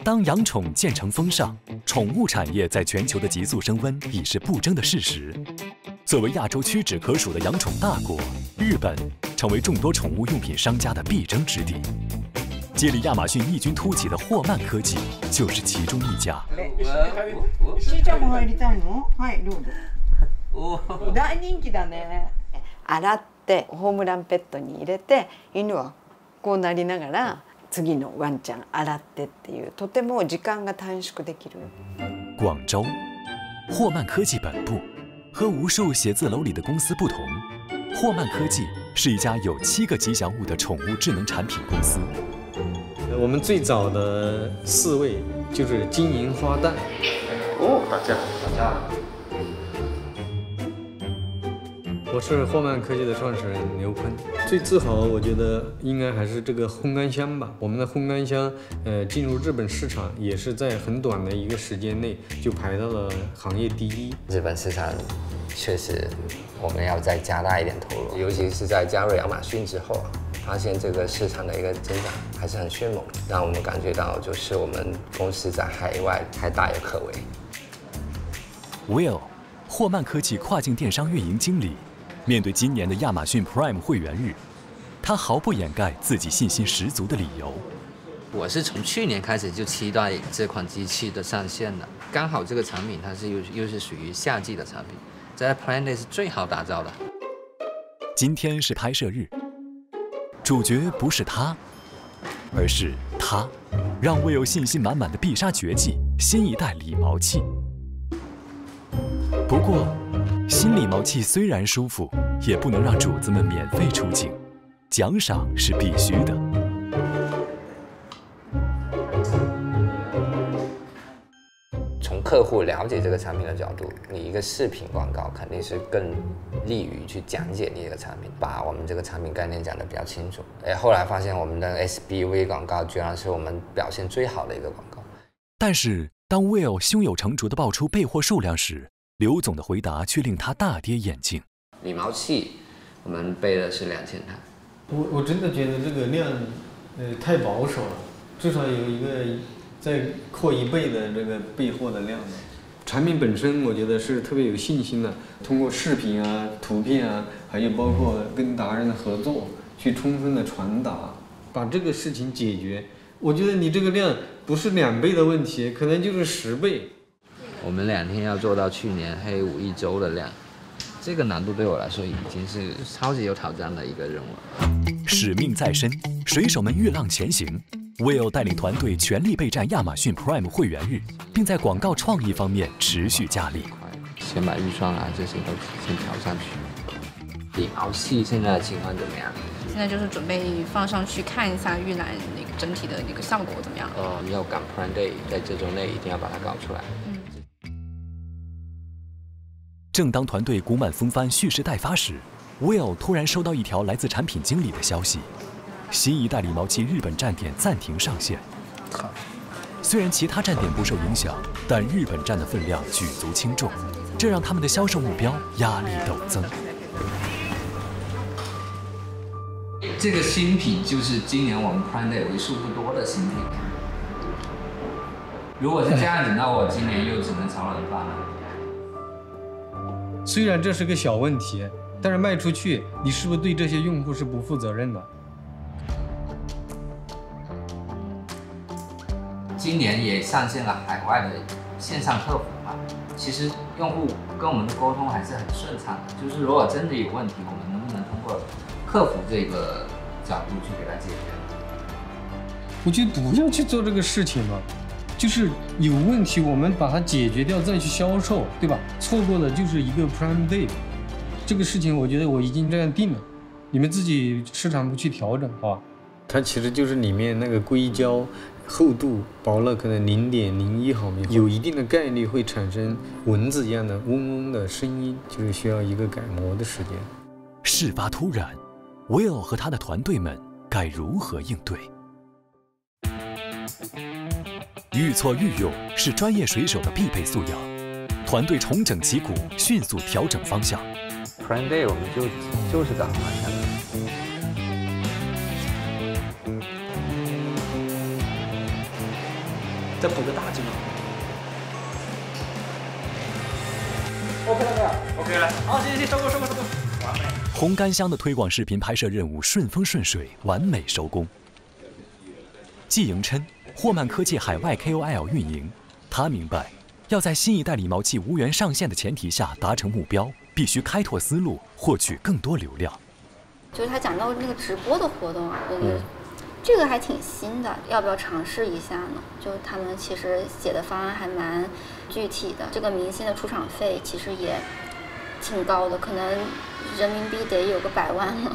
当养宠渐成风尚，宠物产业在全球的急速升温已是不争的事实。作为亚洲屈指可数的养宠大国，日本成为众多宠物用品商家的必争之地。接力亚马逊异军突起的霍曼科技就是其中一家。 しーちゃんも入りたいの？はい、どうぞ。大人気だね。洗ってホームランペットに入れて犬はこうなりながら。次のワンちゃん洗ってっていうとても時間が短縮できる。 广州，霍曼科技本部和无数写字楼里的公司不同，霍曼科技是一家有7个吉祥物的宠物智能产品公司。 我们最早的4位就是金银花旦。哦，打架。我是霍曼科技的创始人刘坤，最自豪我觉得应该还是这个烘干箱吧。我们的烘干箱，进入日本市场也是在很短的一个时间内就排到了行业第1。 日本市场确实我们要再加大一点投入，尤其是在加入亚马逊之后，发现这个市场的一个增长还是很迅猛，让我们感觉到就是我们公司在海外还大有可为。 Will， 霍曼科技跨境电商运营经理。面对今年的亚马逊 Prime 会员日，他毫不掩盖自己信心十足的理由。 我是从去年开始就期待这款机器的上线了，刚好这个产品它是又是属于夏季的产品，在 Prime Day 是最好打造的。 今天是拍摄日，主角不是他，而是他，让Will信心满满的必杀绝技——新一代理毛器。不过，新理毛器虽然舒服，也不能让主子们免费出镜，奖赏是必须的。 从客户了解这个产品的角度，你一个视频广告肯定是更利于去讲解你这个产品，把我们这个产品概念讲得比较清楚。后来发现我们的 SBV 广告居然是我们表现最好的一个广告。 但是当 Will 胸有成竹地报出备货数量时，刘总的回答却令他大跌眼镜。 理毛器我们备的是2000台。 我真的觉得这个量，太保守了，至少有一个再扩1倍的这个备货的量。产品本身我觉得是特别有信心的，通过视频啊、图片啊，还有包括跟达人的合作，去充分的传达，把这个事情解决。我觉得你这个量不是2倍的问题，可能就是10倍。 我们2天要做到去年黑5一周的量，这个难度对我来说已经是超级有挑战的一个任务了。 使命在身，水手们御浪前行。Will 带领团队全力备战亚马逊 Prime 会员日，并在广告创意方面持续加力。 先把预算啊这些都先调上去。理毛器现在的情况怎么样？ 现在就是准备放上去看一下预览那个整体的那个效果怎么样。 要赶 Prime Day， 在这周内一定要把它搞出来。 正当团队鼓满风帆蓄势待发时，Will 突然收到一条来自产品经理的消息：新一代理毛器日本站点暂停上线。虽然其他站点不受影响，但日本站的分量举足轻重，这让他们的销售目标压力陡增。 这个新品就是今年我们 Prime Day 为数不多的新品。如果是这样子，那我今年又只能炒冷饭了。 虽然这是个小问题，但是卖出去，你是不是对这些用户是不负责任的？ 今年也上线了海外的线上客服嘛，其实用户跟我们的沟通还是很顺畅的。就是如果真的有问题，我们能不能通过客服这个角度去给他解决？ 我觉得不要去做这个事情嘛。就是有问题，我们把它解决掉，再去销售，对吧？错过了就是一个 Prime Day， 这个事情我觉得我已经这样定了，你们自己市场部去调整，好吧？它其实就是里面那个硅胶厚度薄了可能0.01毫米，有一定的概率会产生蚊子一样的嗡嗡的声音，就是需要一个改模的时间。 事发突然 ，Will 和他的团队们该如何应对？愈挫愈勇是专业水手的必备素养，团队重整旗鼓，迅速调整方向。 Prime Day 我们就是找方向的。 再补个大字嘛。OK 了没有 ？OK 了。好，行，收工，完美。 烘干箱的推广视频拍摄任务顺风顺水，完美收工。季莹琛，霍曼科技海外 KOL 运营，他明白，要在新一代理毛器无缘上线的前提下达成目标，必须开拓思路，获取更多流量。 就是他讲到那个直播的活动啊，我觉得这个还挺新的，要不要尝试一下呢？就他们其实写的方案还蛮具体的，这个明星的出场费其实也挺高的，可能人民币得有个100万了。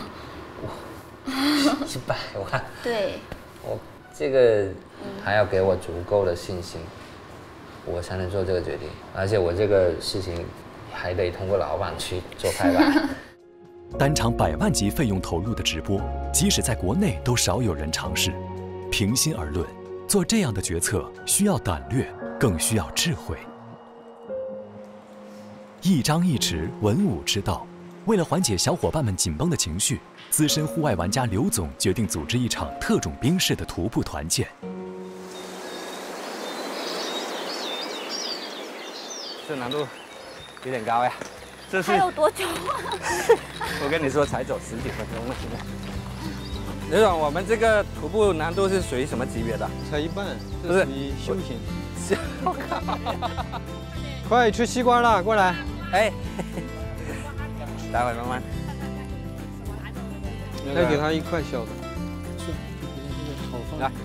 100万？ 对。 我这个还要给我足够的信心，我才能做这个决定，而且我这个事情还得通过老板去做拍板。 单场100万级费用投入的直播，即使在国内都少有人尝试。平心而论，做这样的决策需要胆略，更需要智慧。一张一弛，文武之道。为了缓解小伙伴们紧绷的情绪，资深户外玩家刘总决定组织一场特种兵式的徒步团建。 这难度有点高呀。这是还有多久啊？ 我跟你说，才走10几分钟了，现在。刘总，我们这个徒步难度是属于什么级别的？ 才一半， 不是你休闲。 我靠！ 快吃西瓜了，过来。 哎，待会慢慢。 再给他一块小的。 来。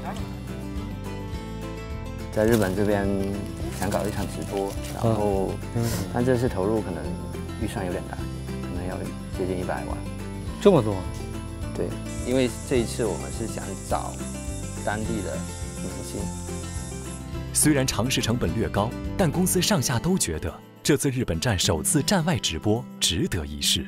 在日本这边想搞一场直播，然后，但这次投入可能预算有点大，可能要接近100万。 这么多？ 对，因为这一次我们是想找当地的明星。 虽然尝试成本略高，但公司上下都觉得这次日本站首次站外直播值得一试。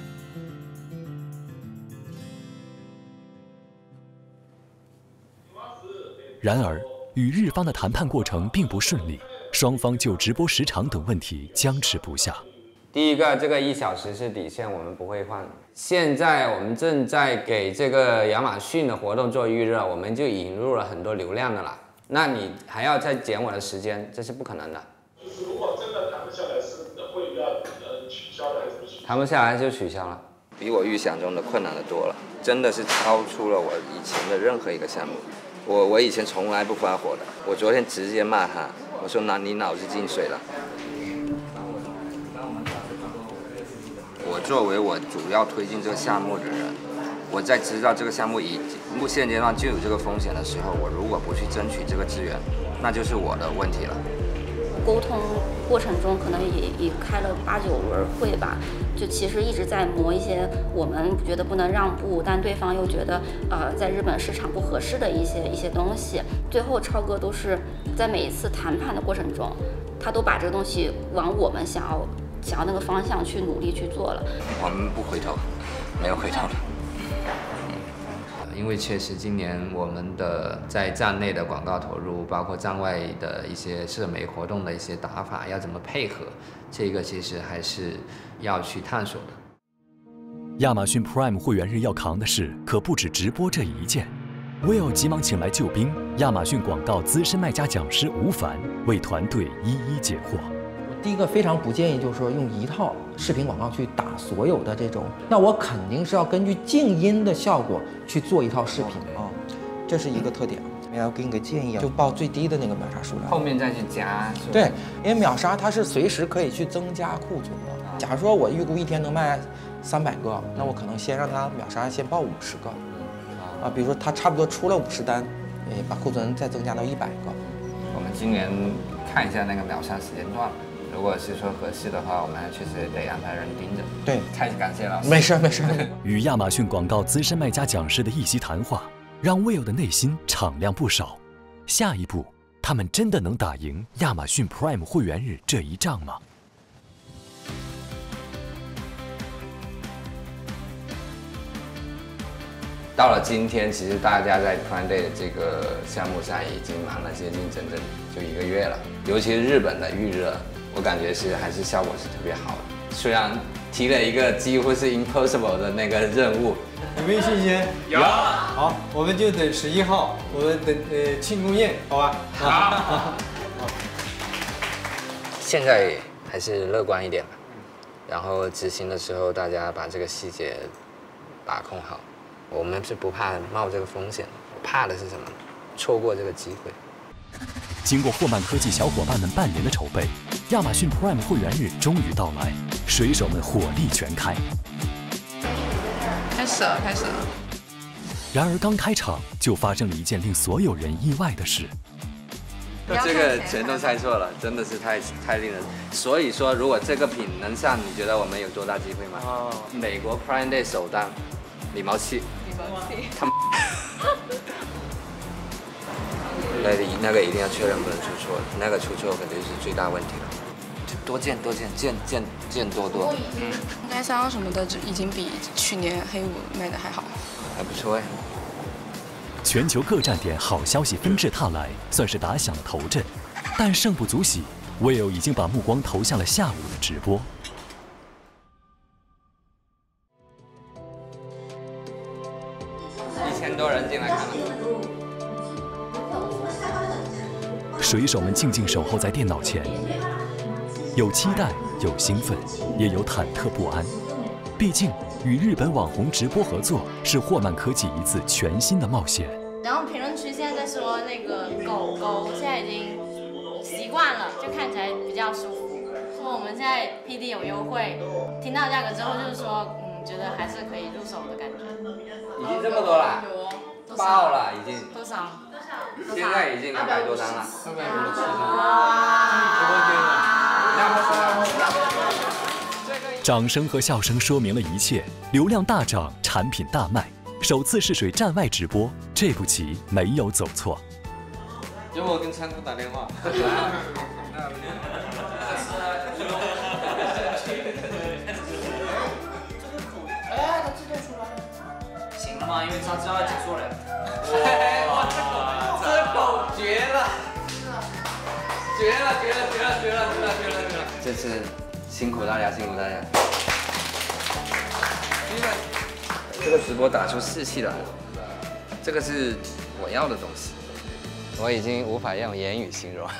然而，与日方的谈判过程并不顺利，双方就直播时长等问题僵持不下。 第一个，这个1小时是底线，我们不会换。现在我们正在给这个亚马逊的活动做预热，我们就引入了很多流量的了。那你还要再减我的时间，这是不可能的。 就是如果真的谈不下来，是会要取消的还是取消？ 谈不下来就取消了，比我预想中的困难的多了，真的是超出了我以前的任何一个项目。我以前从来不发火的，我昨天直接骂他，我说你脑子进水了。我作为我主要推进这个项目的人，我在知道这个项目目前阶段就有这个风险的时候，我如果不去争取这个资源，那就是我的问题了。 沟通过程中可能也开了8、9轮会吧，就其实一直在磨一些我们觉得不能让步，但对方又觉得在日本市场不合适的一些东西。最后超哥都是在每一次谈判的过程中，他都把这个东西往我们想要那个方向去努力去做了。 我们不回头，没有回头了。因为确实今年我们的在站内的广告投入，包括站外的一些社媒活动的一些打法，要怎么配合，这个其实还是要去探索的。 亚马逊 Prime 会员日要扛的事可不止直播这一件。Will 急忙请来救兵，亚马逊广告资深卖家讲师吴凡为团队一一解惑。 第一个非常不建议就是说用一套视频广告去打所有的这种，那我肯定是要根据静音的效果去做一套视频啊，这是一个特点。要给你个建议啊，就报最低的那个秒杀数量， 后面再去加。 对，因为秒杀它是随时可以去增加库存的。假如说我预估一天能卖300个，那我可能先让它秒杀先报50个，啊，比如说它差不多出了50单，把库存再增加到100个。 我们今年看一下那个秒杀时间段。如果是说合适的话，我们确实得安排人盯着。 对， 太感谢老师。 没事没事。 与亚马逊广告资深卖家讲师的一席谈话，让 Will 的内心敞亮不少。下一步，他们真的能打赢亚马逊 Prime 会员日这一仗吗？ 到了今天，其实大家在 Prime Day 的这个项目上已经忙了接近整就1个月了，尤其是日本的预热。我感觉还是效果是特别好的，虽然提了一个几乎是 impossible 的那个任务。 有没有信心？ 有。 好，我们就等11号，我们等庆功宴，好吧？ 好。 现在还是乐观一点吧，然后执行的时候大家把这个细节把控好。我们是不怕冒这个风险，怕的是什么？错过这个机会。 经过霍曼科技小伙伴们半年的筹备，亚马逊 Prime 会员日终于到来，水手们火力全开。 开始了。 然而刚开场就发生了一件令所有人意外的事。 这个全都猜错了，真的是太令人。所以说，如果这个品能上，你觉得我们有多大机会吗？美国 Prime Day 首单，理毛器。他们。那个一定要确认不能出错，那个出错肯定是最大问题了。多见多见，见多多。 应该3什么的已经比去年黑五卖的还好， 还不错哎。 全球各站点好消息纷至沓来，算是打响了头阵。但胜不足喜 ，Will 已经把目光投向了下午的直播。 1000多人进来看了。 水手们静静守候在电脑前，有期待，有兴奋，也有忐忑不安。毕竟，与日本网红直播合作是霍曼科技一次全新的冒险。 然后评论区现在在说那个狗狗现在已经习惯了，就看起来比较舒服。说我们现在 PD 有优惠，听到价格之后就是说，觉得还是可以入手的感觉。 已经这么多了，爆了已经。 多少？ 现在已经200多张了。 掌声和笑声说明了一切，流量大涨，产品大卖。首次试水站外直播，这步棋没有走错。 有我跟仓库打电话。 哎，它自动出来了。 行了吗？因为它知道要结束了。 哇，这狗绝了！绝了！这次辛苦大家。这个直播打出士气来了，这个是我要的东西，我已经无法用言语形容。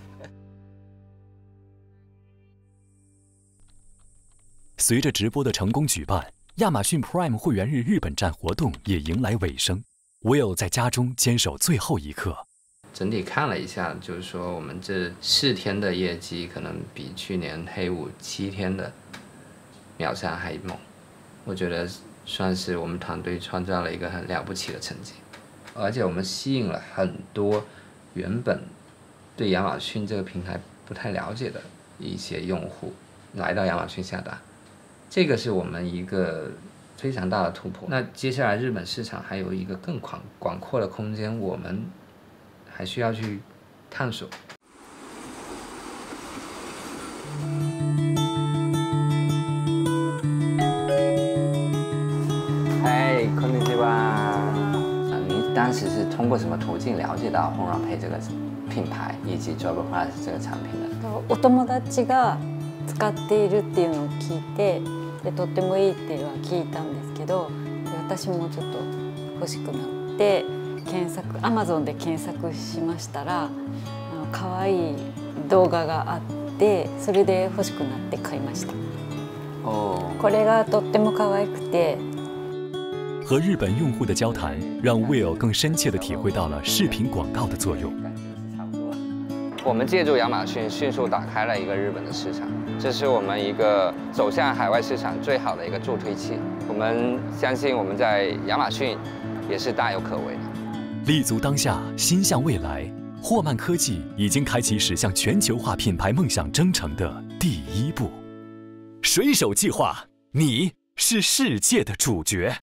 随着直播的成功举办，亚马逊 Prime 会员日日本站活动也迎来尾声。Will 在家中坚守最后一刻。 整体看了一下，就是说我们这4天的业绩可能比去年黑五7天的秒杀还猛，我觉得算是我们团队创造了一个很了不起的成绩，而且我们吸引了很多原本对亚马逊这个平台不太了解的一些用户来到亚马逊下单，这个是我们一个非常大的突破。那接下来日本市场还有一个更广阔的空间，我们还需要去探索。嗨，こんにちは。您当时是通过什么途径了解到 Homerunpet 这个品牌以及 Job Plus 这个产品的？ お友達が使っているっていうのを聞いて、でとってもいいっていうのは聞いたんですけど、私もちょっと欲しくなって。Amazon で検索しましたら可愛い動画があってそれで欲しくなって買いました。これがとっても可愛くて。 和日本用户的交谈让 Will 更深切地体会到了视频广告的作用。 我们借助亚马逊迅速打开了一个日本的市场，这是我们一个走向海外市场最好的一个助推器。我们相信我们在亚马逊也是大有可为的。 立足当下，心向未来，霍曼科技已经开启驶向全球化品牌梦想征程的第一步。水手计划，你是世界的主角。